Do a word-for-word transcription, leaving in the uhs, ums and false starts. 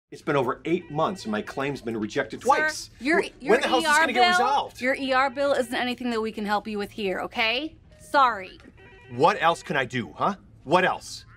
It's been over eight months and my claim's been rejected twice. Sir, your, Wh- your when the hell is this E R gonna bill, get resolved? Your E R bill isn't anything that we can help you with here, okay? Sorry. What else can I do, huh? What else?